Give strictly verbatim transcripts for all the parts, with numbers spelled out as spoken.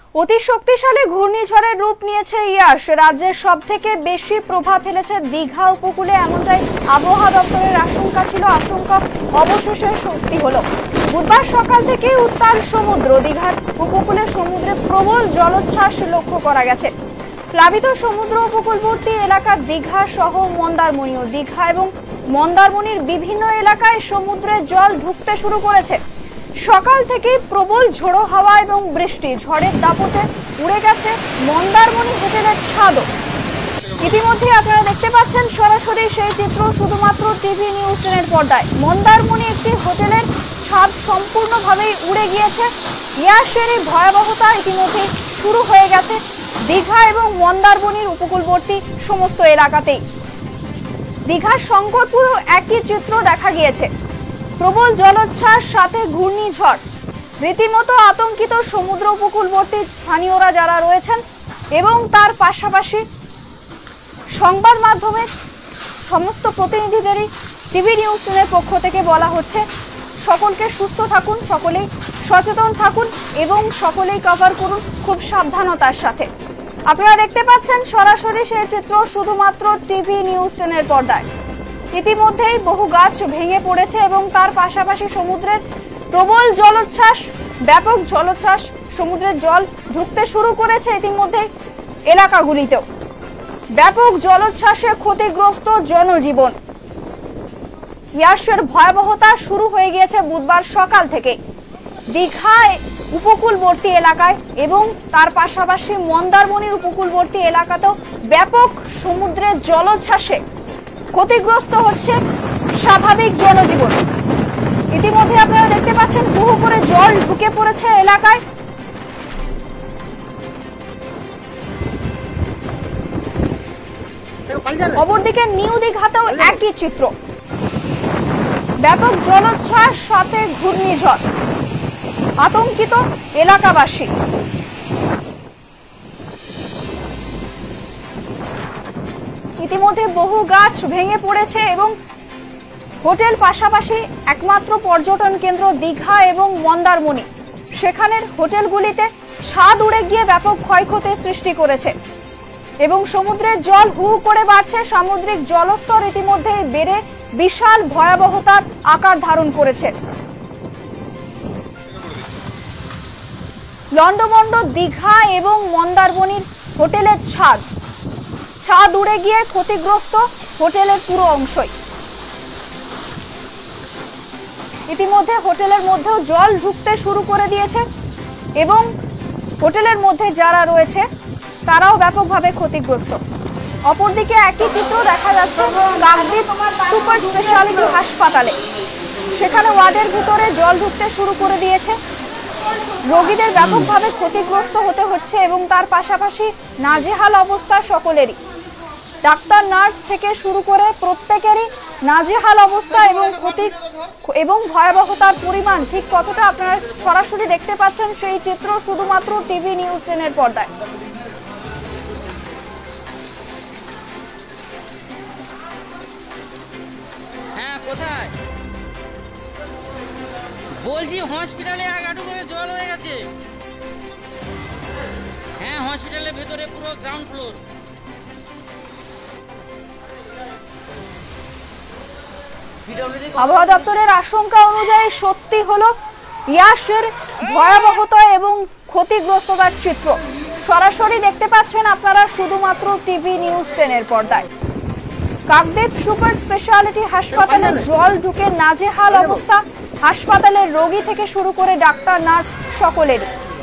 অতি শক্তিশালী ঘূর্ণিঝড়ের রূপ নিয়েছে ইয়াস। রাজ্যের সবথেকে বেশি প্রভাব ফেলেছে দীঘা উপকূলে, এমনটাই আবহাওয়া দপ্তরের আশঙ্কা ছিল। আশঙ্কা অবশেষে সত্যি হলো। বুধবার সকাল থেকে উত্তাল সমুদ্র, দীঘার উপকূলে সমুদ্রে প্রবল জলোচ্ছ্বাস লক্ষ্য করা গেছে। প্লাবিত সমুদ্র উপকূলবর্তী এলাকা দীঘা সহ মন্দারমণিও। দীঘা এবং মন্দারমণির বিভিন্ন এলাকায় সমুদ্রের জল ঢুকতে শুরু করেছে। সকাল থেকে প্রবল ঝোড়ো হাওয়া এবং বৃষ্টি, ঝড়ের দাপটে উড়ে গেছে মন্দারমণি হোটেলের ছাদও। ইতিমধ্যে আপনারা দেখতে পাচ্ছেন সরাসরি সেই চিত্র শুধুমাত্র টিভি নিউজ টেনের পর্দায়। মন্দারমণি একটি হোটেলের ছাদ সম্পূর্ণভাবেই উড়ে গিয়েছে। ইয়াসের এই ভয়াবহতা ইতিমধ্যে শুরু হয়ে গেছে দীঘা এবং মন্দারমণির উপকূলবর্তী সমস্ত এলাকাতেই। দীঘার শঙ্করপুরেও একই চিত্র দেখা গিয়েছে। প্রবল জলোচ্ছ্বাস সাথে ঘূর্ণিঝড়, রীতিমতো আতঙ্কিত সমুদ্র উপকূলবর্তী স্থানীয়রা যারা রয়েছেন এবং তার পাশাপাশি সংবাদ মাধ্যমে সমস্ত প্রতিনিধিদেরই টিভি নিউজ চ্যানেলের পক্ষ থেকে বলা হচ্ছে সকলকে সুস্থ থাকুন, সকলেই সচেতন থাকুন এবং সকলেই কভার করুন খুব সাবধানতার সাথে। আপনারা দেখতে পাচ্ছেন সরাসরি সেই চিত্র শুধুমাত্র টিভি নিউজ চ্যানেলের পর্দায়। ইতিমধ্যেই বহু গাছ ভেঙে পড়েছে এবং তার পাশাপাশি সমুদ্রের প্রবল জলোচ্ছ্বাস, ব্যাপক জলোচ্ছ্বাস, সমুদ্রের জল ঢুকতে শুরু করেছে ইতিমধ্যে এলাকাগুলিতেও। ব্যাপক জলোচ্ছ্বাসে ক্ষতিগ্রস্ত জনজীবন। ইয়াসের ভয়াবহতা শুরু হয়ে গিয়েছে বুধবার সকাল থেকে দীঘায় উপকূলবর্তী এলাকায় এবং তার পাশাপাশি মন্দারমণির উপকূলবর্তী এলাকাতেও ব্যাপক সমুদ্রের জলোচ্ছ্বাসে ক্ষতিগ্রস্ত হচ্ছে স্বাভাবিক জনজীবন। ইতিমধ্যে আপনারা দেখতে পাচ্ছেন বহু করে জল ঢুকে পড়েছে এলাকায়। অপরদিকে নিউ দীঘাতেও একই চিত্র, ব্যাপক জলোচ্ছ্বাস সাথে ঘূর্ণিঝড়, আতঙ্কিত এলাকাবাসী। ইতিমধ্যে বহু গাছ ভেঙে পড়েছে এবং হোটেল পাশাপাশি একমাত্র পর্যটন কেন্দ্র দীঘা এবং মন্দারমণি, সেখানের হোটেলগুলিতে ছাদ উড়ে গিয়ে ব্যাপক ক্ষয়ক্ষতির সৃষ্টি করেছে এবং সমুদ্রের জল হু হু করে বাড়ছে। সামুদ্রিক জলস্তর ইতিমধ্যে বেড়ে বিশাল ভয়াবহতার আকার ধারণ করেছে। লন্ডভন্ড দীঘা এবং মন্দারমণির হোটেলের ছাদ, ছাদ উড়ে গিয়ে ক্ষতিগ্রস্ত হোটেলের পুরো অংশই। ইতিমধ্যে হোটেলের মধ্যেও জল ঢুকতে শুরু করে দিয়েছে এবং হোটেলের মধ্যে যারা রয়েছে তারাও ব্যাপকভাবে ক্ষতিগ্রস্ত। অপরদিকে একই চিত্র দেখা যাচ্ছে কাকদ্বীপ সুপার স্পেশালিটি হাসপাতালে। সেখানে ওয়ার্ডের ভিতরে জল ঢুকতে শুরু করে দিয়েছে। রোগীদের ব্যাপকভাবে ক্ষতিগ্রস্ত হতে হচ্ছে এবং তার পাশাপাশি নাজেহাল অবস্থা সকলেরই। ডাক্তার, নার্স থেকে শুরু করে প্রত্যেকেরই নাজেহাল অবস্থা এবং ক্ষতি এবং ভয়াবহতার পরিমাণ ঠিক কতটা আপনারা সরাসরি দেখতে পাচ্ছেন সেই চিত্র শুধুমাত্র টিভি নিউজ টেনের পর্দায়। হ্যাঁ, কোথায় বলছি? হসপিটালে এক হাঁটু করে জল হয়ে গেছে। হ্যাঁ, হসপিটালের ভেতরে পুরো গ্রাউন্ড ফ্লোর। আবহাওয়া দপ্তরের আশঙ্কা অনুযায়ী সত্যি হলো ইয়াসের ভয়াবহতা এবং ক্ষতিগ্রস্ততার চিত্র সরাসরি দেখতে পাচ্ছেন আপনারা শুধুমাত্র টিভি নিউজ টেনের পর্দায়। কাকদ্বীপ সুপার স্পেশালিটি হাসপাতালে জল ঢুকে নাজেহাল অবস্থা হাসপাতালের রোগী থেকে শুরু করে ডাক্তার, নার্স সকলেরই।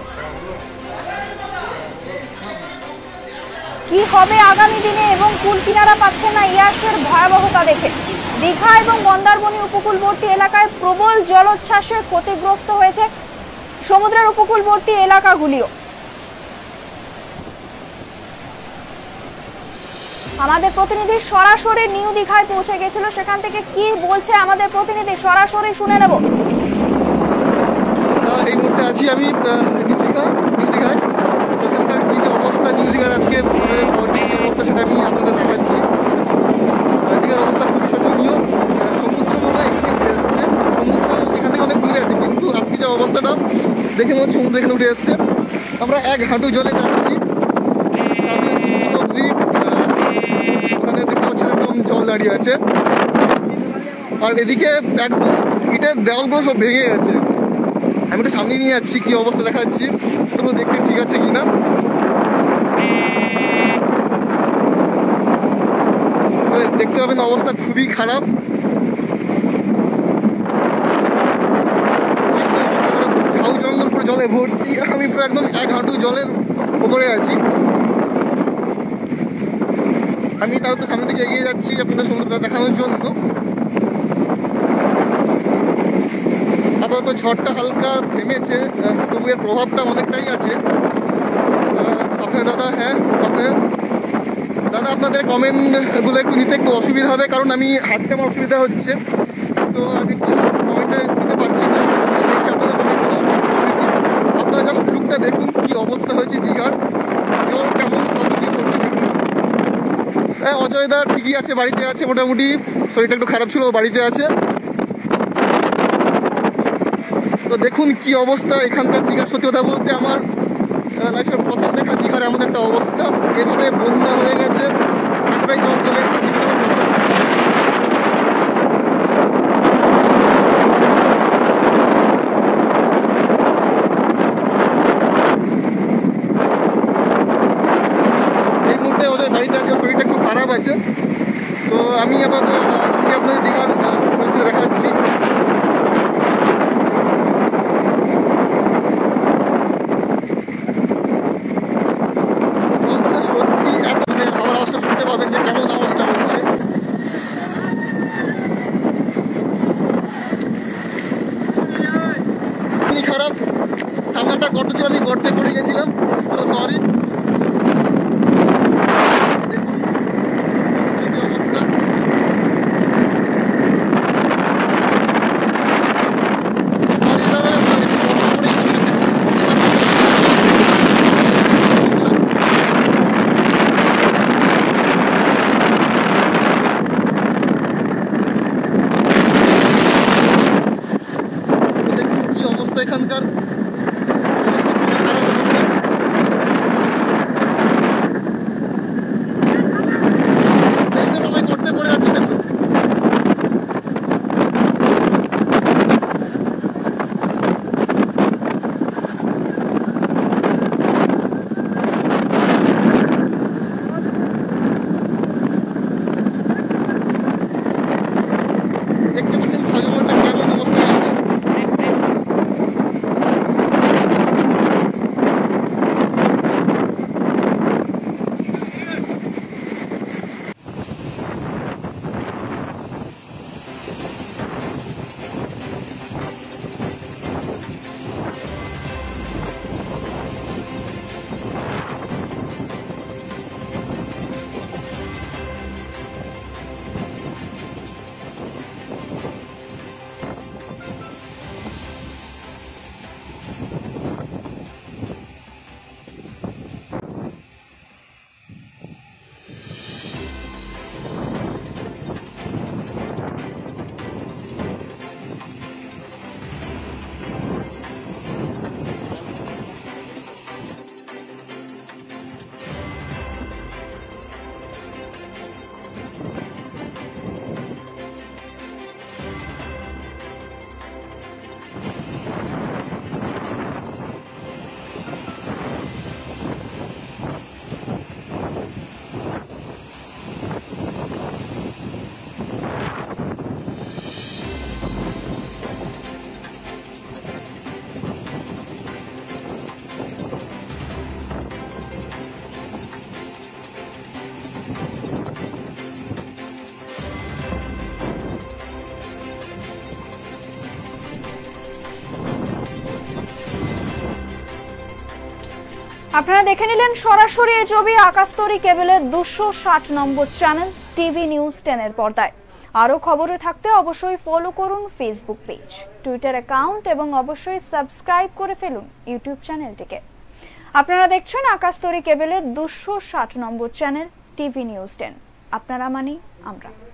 কি হবে আগামী দিনে এবং কুল কিনারা পাচ্ছে না ইয়াসের ভয়াবহতা দেখে। দীঘা এবং মন্দারমণি উপকূলবর্তী এলাকায় প্রবল জলোচ্ছ্বাসে ক্ষতিগ্রস্ত হয়েছে সমুদ্রের উপকূলবর্তী এলাকাগুলিও। আমাদের প্রতিনিধি সরাসরি নিউ দীঘায় পৌঁছে গেছিল, সেখান থেকে কি বলছে আমাদের প্রতিনিধি সরাসরি শুনে নেব। এই মুহূর্তে আছি আমি দীঘা, নিউ দীঘায়। এখানকার কি যে অবস্থা নিউ দীঘার আজকে অবস্থা সেটা আমি আপনাদের দেখাচ্ছি। দীঘার অবস্থা খুবই শোচনীয়। সমুদ্র মনে হয় এখানে উঠে এসছে, সমুদ্র এখান থেকে অনেক দূরে আছে কিন্তু আজকে যে অবস্থাটা দেখে মনে হচ্ছে সমুদ্র এখানে উঠে এসছে। আমরা এক হাঁটু জলে যাচ্ছি। ওখানে দেখতে পাচ্ছেন একদম জল দাঁড়িয়ে আছে, আর এদিকে একদম ইটের দেওয়ালগুলো সব ভেঙে গেছে। আমি তো সামনে নিয়ে যাচ্ছি, কি অবস্থা দেখাচ্ছি, তো দেখতে ঠিক আছে কিনা। দেখতে পাবেন অবস্থা খুবই খারাপ, ঝাউ জঙ্গল পুরো জলে ভর্তি। আমি পুরো একদম এক হাঁটু জলের উপরে আছি। আমি তার একটু সামনে দিকে এগিয়ে যাচ্ছি আপনাদের সমুদ্রটা দেখানোর জন্য। আপাতত ঝড়টা হালকা থেমেছে, তবু এর প্রভাবটা অনেকটাই আছে। আপনার দাদা, হ্যাঁ আপনার দাদা, আপনাদের কমেন্টগুলো একটু নিতে একটু অসুবিধা হবে, কারণ আমি হাঁটতে আমার অসুবিধা হচ্ছে, তো আমি একটু কমেন্টটা দিতে পারছি না। দেখছি আপনাদের কমেন্টগুলো। আপনারা জাস্ট লুকটা দেখুন, কি অবস্থা হয়েছে দীঘার, জল কেমন কত কি করতে দেখুন। হ্যাঁ, অজয় দা ঠিকই আছে, বাড়িতে আছে মোটামুটি, শরীরটা একটু খারাপ ছিল, বাড়িতে আছে। তো দেখুন কি অবস্থা এখানকার দীঘার। সত্যি কথা বলতে আমার লাইফের প্রথম দেখা দীঘার এমন একটা অবস্থা। এভাবে বন্যা হয়ে গেছে, এতটাই জল চলে এসেছে। এই মুহূর্তে ওদের বাড়িতে আছে, শরীরটা একটু খারাপ আছে। তো আমি আপাতত আজকে আপনাদের দীঘার পরিস্থিতি দেখাচ্ছি। খারাপ, সামনে একটা গর্ত ছিল, আমি গর্তে পড়ে গেছিলাম, তো সরি। দেখুন কি অবস্থা। এখানকার সবাই করতে পড়ে আছে। দেখতে পাচ্ছেন ঝড়টা কেমন অবস্থায় আছে। আপনারা দেখে নিলেন সরাসরি এই ছবি আকাশতরী কেবলের দুশো ষাট নম্বর চ্যানেল টিভি নিউজ টেন এর পর্দায়। আরো খবরে থাকতে অবশ্যই ফলো করুন ফেসবুক পেজ, টুইটার অ্যাকাউন্ট এবং অবশ্যই সাবস্ক্রাইব করে ফেলুন ইউটিউব চ্যানেলটিকে। আপনারা দেখছেন আকাশতরী কেবলের দুশো ষাট নম্বর চ্যানেল টিভি নিউজ টেন। আপনারা মানি আমরা।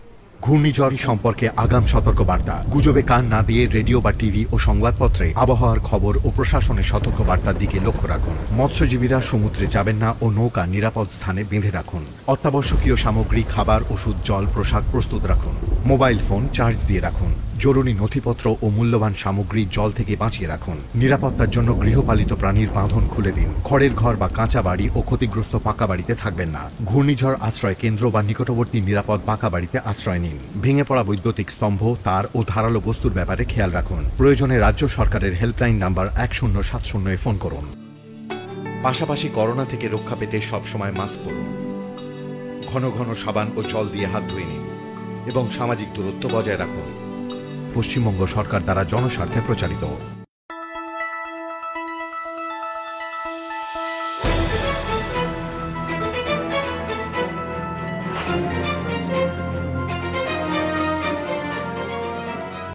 ঘূর্ণিঝড় সম্পর্কে আগাম সতর্কবার্তা। গুজবে কান না দিয়ে রেডিও বা টিভি ও সংবাদপত্রে আবহাওয়ার খবর ও প্রশাসনের সতর্কবার্তার দিকে লক্ষ্য রাখুন। মৎস্যজীবীরা সমুদ্রে যাবেন না ও নৌকা নিরাপদ স্থানে বেঁধে রাখুন। অত্যাবশ্যকীয় সামগ্রী, খাবার, ওষুধ, জল, পোশাক প্রস্তুত রাখুন। মোবাইল ফোন চার্জ দিয়ে রাখুন। জরুরি নথিপত্র ও মূল্যবান সামগ্রী জল থেকে বাঁচিয়ে রাখুন। নিরাপত্তার জন্য গৃহপালিত প্রাণীর বাঁধন খুলে দিন। খড়ের ঘর বা কাঁচা বাড়ি ও ক্ষতিগ্রস্ত পাকা বাড়িতে থাকবেন না। ঘূর্ণিঝড় আশ্রয় কেন্দ্র বা নিকটবর্তী নিরাপদ পাকা বাড়িতে আশ্রয় নিন। ভেঙে পড়া বৈদ্যুতিক স্তম্ভ, তার ও ধারালো বস্তুর ব্যাপারে খেয়াল রাখুন। প্রয়োজনে রাজ্য সরকারের হেল্পলাইন নাম্বার এক শূন্য সাত শূন্যে ফোন করুন। পাশাপাশি করোনা থেকে রক্ষা পেতে সবসময় মাস্ক পরুন। ঘন ঘন সাবান ও জল দিয়ে হাত ধুয়ে নিন এবং সামাজিক দূরত্ব বজায় রাখুন। পশ্চিমবঙ্গ সরকার দ্বারা জনস্বার্থে প্রচারিত।